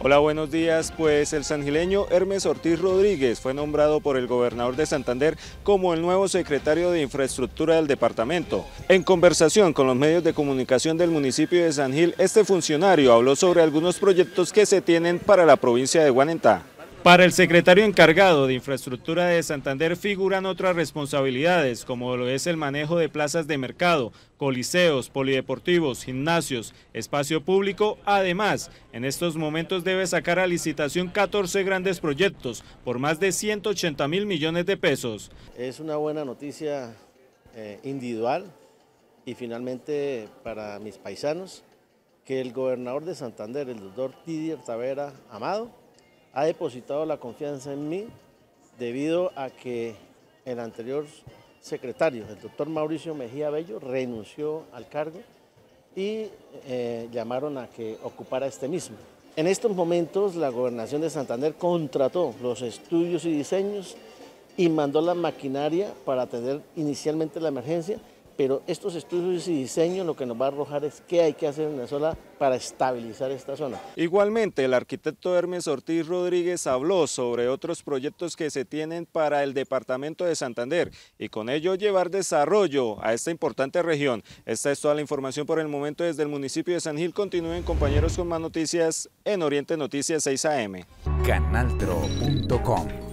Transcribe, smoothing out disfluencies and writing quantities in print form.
Hola, buenos días. Pues el sangileño Hermes Ortiz Rodríguez fue nombrado por el gobernador de Santander como el nuevo secretario de Infraestructura del departamento. En conversación con los medios de comunicación del municipio de San Gil, este funcionario habló sobre algunos proyectos que se tienen para la provincia de Guanentá. Para el secretario encargado de Infraestructura de Santander figuran otras responsabilidades, como lo es el manejo de plazas de mercado, coliseos, polideportivos, gimnasios, espacio público. Además, en estos momentos debe sacar a licitación 14 grandes proyectos por más de 180.000 millones de pesos. Es una buena noticia individual y finalmente para mis paisanos que el gobernador de Santander, el doctor Didier Tavera Amado, ha depositado la confianza en mí debido a que el anterior secretario, el doctor Mauricio Mejía Bello, renunció al cargo y llamaron a que ocupara este mismo. En estos momentos la Gobernación de Santander contrató los estudios y diseños y mandó la maquinaria para atender inicialmente la emergencia, pero estos estudios y diseños lo que nos va a arrojar es qué hay que hacer en la zona para estabilizar esta zona. Igualmente, el arquitecto Hermes Ortiz Rodríguez habló sobre otros proyectos que se tienen para el departamento de Santander y con ello llevar desarrollo a esta importante región. Esta es toda la información por el momento desde el municipio de San Gil. Continúen, compañeros, con más noticias en Oriente Noticias 6 AM. Canaltro.com